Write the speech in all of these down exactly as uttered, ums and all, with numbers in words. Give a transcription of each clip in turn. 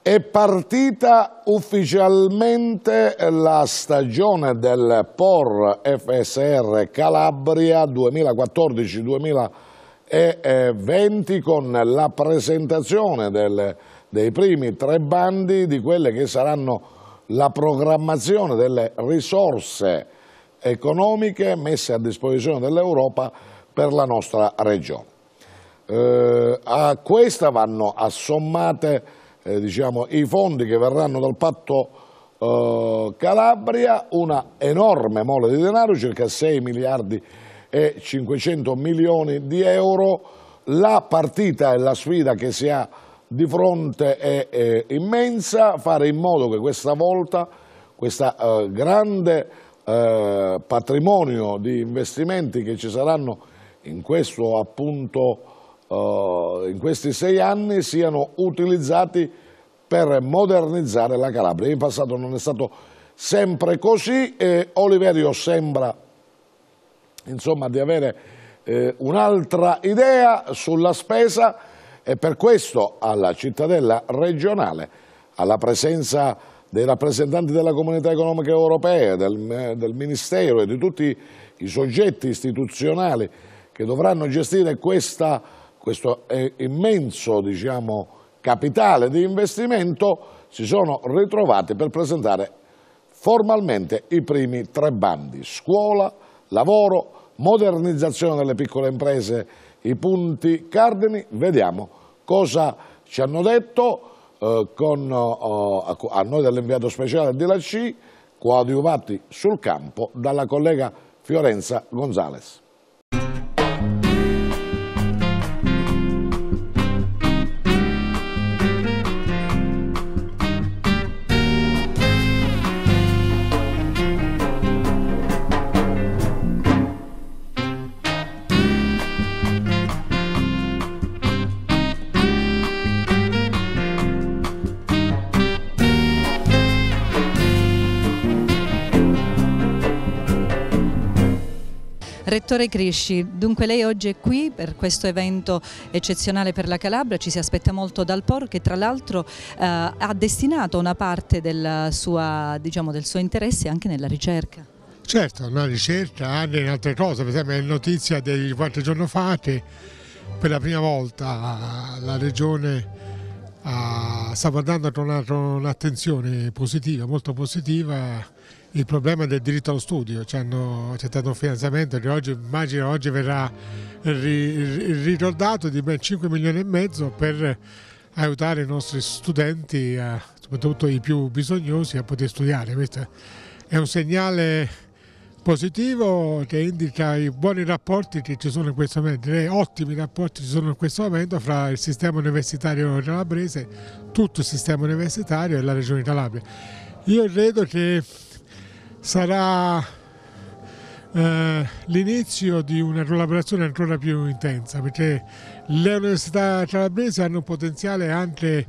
È partita ufficialmente la stagione del P O R F S R Calabria duemilaquattordici duemilaventi con la presentazione del, dei primi tre bandi di quelle che saranno la programmazione delle risorse economiche messe a disposizione dell'Europa per la nostra regione. Eh, a questa vanno assommate Eh, diciamo, i fondi che verranno dal patto eh, Calabria, una enorme mole di denaro, circa sei miliardi e cinquecento milioni di euro. La partita e la sfida che si ha di fronte è, è immensa, fare in modo che questa volta questo eh, grande eh, patrimonio di investimenti che ci saranno in questo appunto in questi sei anni siano utilizzati per modernizzare la Calabria. In passato non è stato sempre così e Oliverio sembra insomma di avere eh, un'altra idea sulla spesa e per questo alla cittadella regionale, alla presenza dei rappresentanti della Comunità Economica Europea, del, del Ministero e di tutti i soggetti istituzionali che dovranno gestire questa questo immenso diciamo, capitale di investimento, si sono ritrovati per presentare formalmente i primi tre bandi: scuola, lavoro, modernizzazione delle piccole imprese, i punti cardini. Vediamo cosa ci hanno detto eh, con, eh, a noi dell'inviato speciale di Lacci, coadiuvati sul campo dalla collega Fiorenza Gonzales. Rettore Crisci, dunque lei oggi è qui per questo evento eccezionale per la Calabria, ci si aspetta molto dal P O R che tra l'altro eh, ha destinato una parte del, sua, diciamo, del suo interesse anche nella ricerca. Certo, una ricerca, anche in altre cose, per esempio è notizia di qualche giorno fa che per la prima volta la Regione uh, sta guardando con un'attenzione positiva, molto positiva, il problema del diritto allo studio. C'è stato un finanziamento che oggi, immagino oggi verrà ri, ricordato di ben cinque milioni e mezzo per aiutare i nostri studenti, a, soprattutto i più bisognosi, a poter studiare. Questo è un segnale positivo che indica i buoni rapporti che ci sono in questo momento, direi ottimi rapporti ci sono in questo momento fra il sistema universitario calabrese, tutto il sistema universitario e la Regione Calabria. Io credo che sarà eh, l'inizio di una collaborazione ancora più intensa, perché le università calabresi hanno un potenziale anche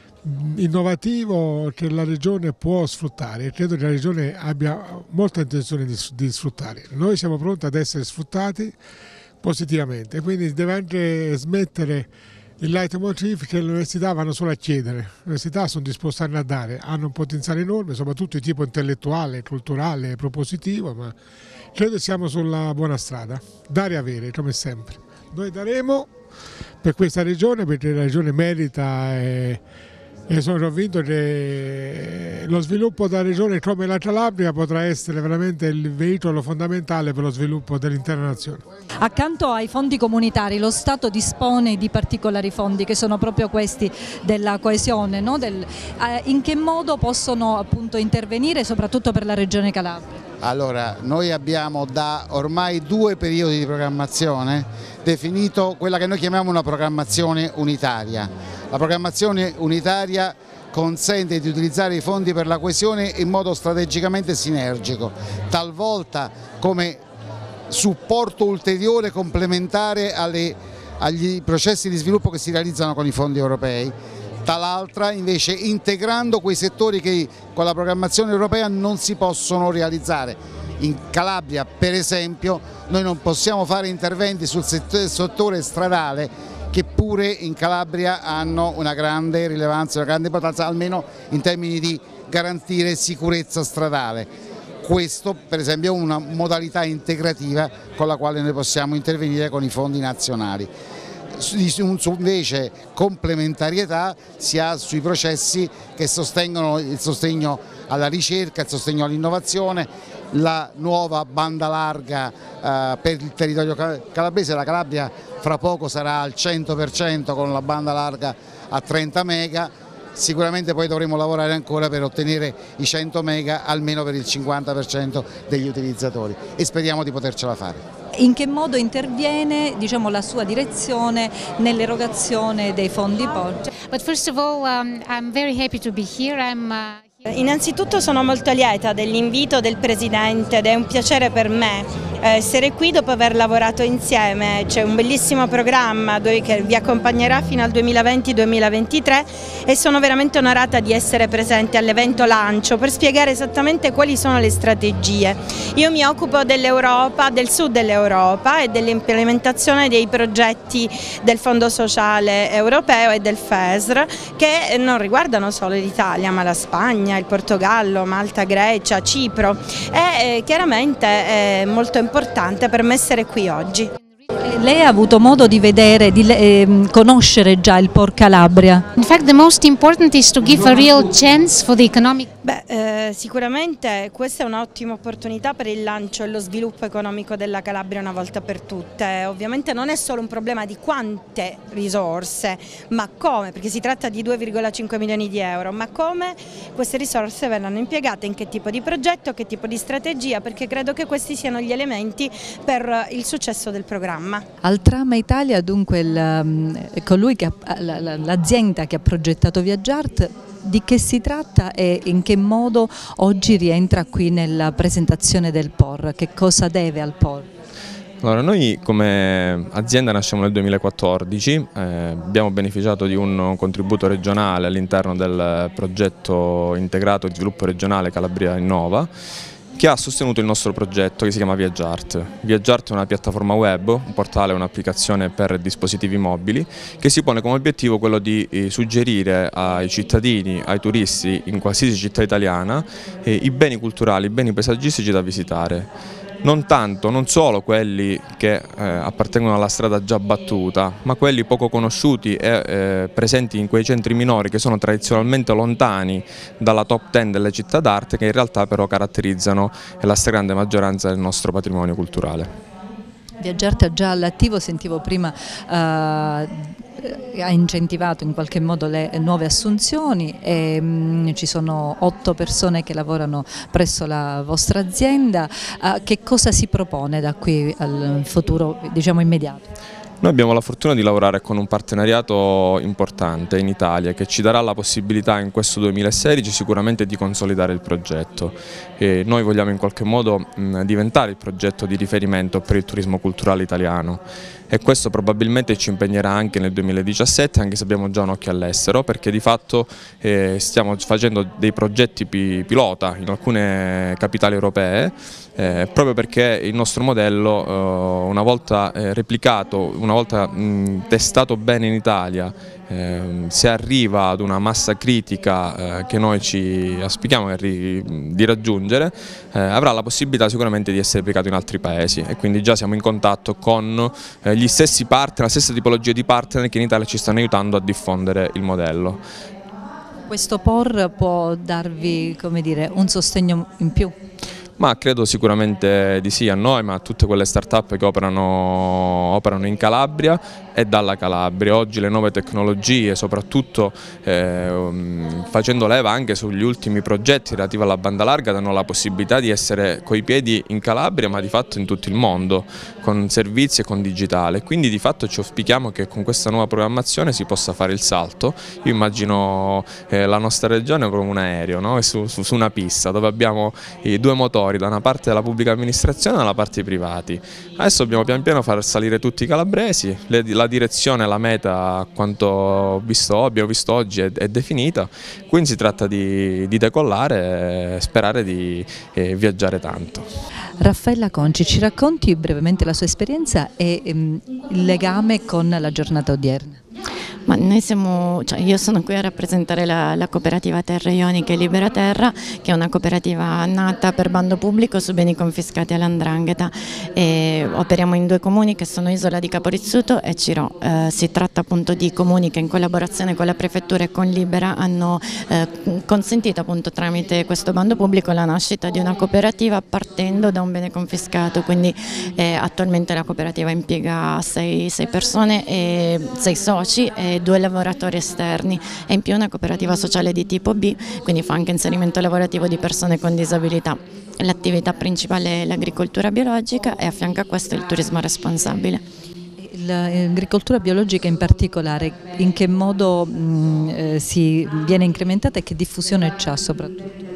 innovativo che la Regione può sfruttare e credo che la Regione abbia molta intenzione di, di sfruttare. Noi siamo pronti ad essere sfruttati positivamente, quindi deve anche smettere il leitmotiv che le università vanno solo a chiedere. Le università sono disposte a dare, hanno un potenziale enorme, soprattutto di tipo intellettuale, culturale, propositivo, ma credo che siamo sulla buona strada, dare e avere come sempre. Noi daremo per questa regione perché la regione merita e, e sono convinto che lo sviluppo della regione come la Calabria potrà essere veramente il veicolo fondamentale per lo sviluppo dell'intera nazione. Accanto ai fondi comunitari lo Stato dispone di particolari fondi che sono proprio questi della coesione, no? Del, eh, in che modo possono appunto intervenire soprattutto per la regione Calabria? Allora, noi abbiamo da ormai due periodi di programmazione definito quella che noi chiamiamo una programmazione unitaria. La programmazione unitaria consente di utilizzare i fondi per la coesione in modo strategicamente sinergico, talvolta come supporto ulteriore complementare alle, agli processi di sviluppo che si realizzano con i fondi europei, dall'altra invece integrando quei settori che con la programmazione europea non si possono realizzare. In Calabria per esempio noi non possiamo fare interventi sul settore stradale che pure in Calabria hanno una grande rilevanza, una grande importanza, almeno in termini di garantire sicurezza stradale. Questo per esempio è una modalità integrativa con la quale noi possiamo intervenire con i fondi nazionali. Invece complementarietà si ha sui processi che sostengono il sostegno alla ricerca, il sostegno all'innovazione, la nuova banda larga eh, per il territorio calabrese. La Calabria fra poco sarà al cento per cento con la banda larga a trenta mega, sicuramente poi dovremo lavorare ancora per ottenere i cento mega almeno per il cinquanta per cento degli utilizzatori e speriamo di potercela fare. In che modo interviene, diciamo, la sua direzione nell'erogazione dei fondi P O R? But first of all, um, I'm very happy to be here. I'm, uh... Innanzitutto sono molto lieta dell'invito del Presidente ed è un piacere per me essere qui dopo aver lavorato insieme. C'è un bellissimo programma che vi accompagnerà fino al duemilaventi duemilaventitré e sono veramente onorata di essere presente all'evento lancio per spiegare esattamente quali sono le strategie. Io mi occupo dell'Europa, del sud dell'Europa e dell'implementazione dei progetti del Fondo Sociale Europeo e del F E S R che non riguardano solo l'Italia ma la Spagna, il Portogallo, Malta, Grecia, Cipro e eh, chiaramente è molto importante per me essere qui oggi. Lei ha avuto modo di vedere, di eh, conoscere già il P O R Calabria? In fact, the most important is to give a real chance for the economic. Beh, eh, sicuramente questa è un'ottima opportunità per il lancio e lo sviluppo economico della Calabria una volta per tutte. Ovviamente non è solo un problema di quante risorse, ma come, perché si tratta di due virgola cinque milioni di euro, ma come queste risorse verranno impiegate, in che tipo di progetto, che tipo di strategia, perché credo che questi siano gli elementi per il successo del programma. Altrama Italia, dunque colui che l'azienda che ha progettato Viaggiart, di che si tratta e in che modo oggi rientra qui nella presentazione del P O R? Che cosa deve al P O R? Allora, noi come azienda nasciamo nel duemilaquattordici, eh, abbiamo beneficiato di un contributo regionale all'interno del progetto integrato di sviluppo regionale Calabria Innova, che ha sostenuto il nostro progetto che si chiama Viaggiart. Viaggiart è una piattaforma web, un portale, un'applicazione per dispositivi mobili che si pone come obiettivo quello di suggerire ai cittadini, ai turisti in qualsiasi città italiana eh, i beni culturali, i beni paesaggistici da visitare. Non tanto, non solo quelli che eh, appartengono alla strada già battuta, ma quelli poco conosciuti e eh, presenti in quei centri minori che sono tradizionalmente lontani dalla top ten delle città d'arte, che in realtà però caratterizzano la stragrande maggioranza del nostro patrimonio culturale. Viaggiart è già all'attivo, sentivo prima eh, ha incentivato in qualche modo le nuove assunzioni e mh, ci sono otto persone che lavorano presso la vostra azienda. Uh, che cosa si propone da qui al futuro, diciamo, immediato? Noi abbiamo la fortuna di lavorare con un partenariato importante in Italia che ci darà la possibilità in questo duemilasedici sicuramente di consolidare il progetto. E noi vogliamo in qualche modo mh, diventare il progetto di riferimento per il turismo culturale italiano e questo probabilmente ci impegnerà anche nel duemiladiciassette, anche se abbiamo già un occhio all'estero, perché di fatto eh, stiamo facendo dei progetti pi pilota in alcune capitali europee, eh, proprio perché il nostro modello eh, una volta eh, replicato, una volta mh, testato bene in Italia, eh, se arriva ad una massa critica eh, che noi ci auspichiamo di raggiungere, eh, avrà la possibilità sicuramente di essere replicato in altri paesi e quindi già siamo in contatto con eh, gli stessi partner, la stessa tipologia di partner che in Italia ci stanno aiutando a diffondere il modello. Questo P O R può darvi, come dire, un sostegno in più? Ma credo sicuramente di sì a noi, ma a tutte quelle start-up che operano, operano in Calabria e dalla Calabria. Oggi le nuove tecnologie, soprattutto eh, facendo leva anche sugli ultimi progetti relativi alla banda larga, danno la possibilità di essere coi piedi in Calabria, ma di fatto in tutto il mondo, con servizi e con digitale. Quindi di fatto ci auspichiamo che con questa nuova programmazione si possa fare il salto. Io immagino eh, la nostra regione come un aereo, no? su, su, su una pista dove abbiamo i due motori, da una parte della pubblica amministrazione e dalla parte dei privati. Adesso dobbiamo pian piano far salire tutti i calabresi, le, la direzione, la meta, quanto visto, abbiamo visto oggi è, è definita, quindi si tratta di, di decollare e sperare di eh, viaggiare tanto. Raffaella Conci, ci racconti brevemente la sua esperienza e ehm, il legame con la giornata odierna? Ma noi siamo, cioè io sono qui a rappresentare la, la cooperativa Terre Ioniche Libera Terra, che è una cooperativa nata per bando pubblico su beni confiscati all'Andrangheta. E operiamo in due comuni che sono Isola di Caporizzuto e Cirò. Eh, si tratta appunto di comuni che in collaborazione con la prefettura e con Libera hanno eh, consentito appunto tramite questo bando pubblico la nascita di una cooperativa partendo da un bene confiscato, quindi eh, attualmente la cooperativa impiega sei, sei persone, e sei soci e due lavoratori esterni, e in più una cooperativa sociale di tipo B, quindi fa anche inserimento lavorativo di persone con disabilità. L'attività principale è l'agricoltura biologica e a fianco a questo il turismo responsabile. L'agricoltura biologica in particolare, in che modo mh, eh, si viene incrementata e che diffusione c'ha soprattutto?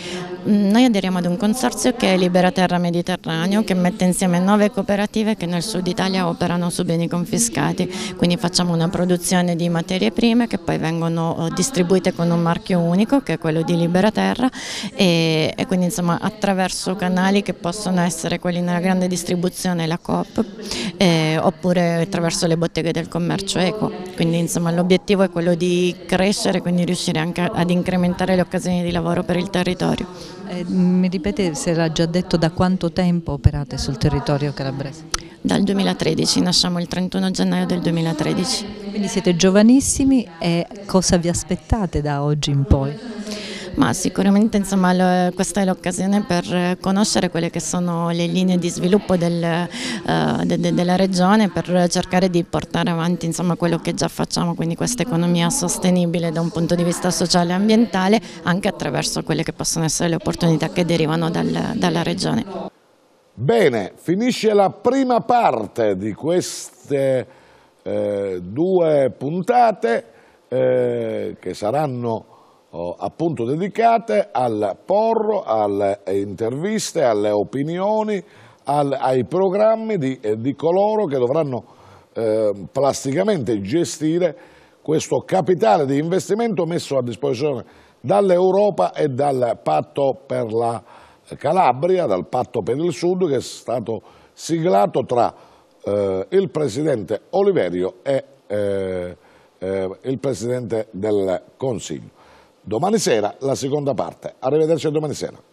Noi aderiamo ad un consorzio che è Libera Terra Mediterraneo, che mette insieme nove cooperative che nel sud Italia operano su beni confiscati, quindi facciamo una produzione di materie prime che poi vengono distribuite con un marchio unico che è quello di Libera Terra, e, e quindi insomma attraverso canali che possono essere quelli nella grande distribuzione, la Coop, eh, oppure attraverso le botteghe del commercio equo. Quindi insomma l'obiettivo è quello di crescere, quindi riuscire anche ad incrementare le occasioni di lavoro per il territorio. Eh, mi ripete, se l'ha già detto, da quanto tempo operate sul territorio calabrese? Dal duemilatredici, nasciamo il trentuno gennaio del duemilatredici. Quindi siete giovanissimi, e cosa vi aspettate da oggi in poi? Ma sicuramente insomma, questa è l'occasione per conoscere quelle che sono le linee di sviluppo del, uh, de, de, della regione, per cercare di portare avanti insomma, quello che già facciamo, quindi questa economia sostenibile da un punto di vista sociale e ambientale, anche attraverso quelle che possono essere le opportunità che derivano dal, dalla regione. Bene, finisce la prima parte di queste eh, due puntate eh, che saranno Oh, appunto dedicate al porro, alle interviste, alle opinioni, al, ai programmi di, eh, di coloro che dovranno eh, plasticamente gestire questo capitale di investimento messo a disposizione dall'Europa e dal patto per la Calabria, dal patto per il Sud, che è stato siglato tra eh, il Presidente Oliverio e eh, eh, il Presidente del Consiglio. Domani sera la seconda parte. Arrivederci a domani sera.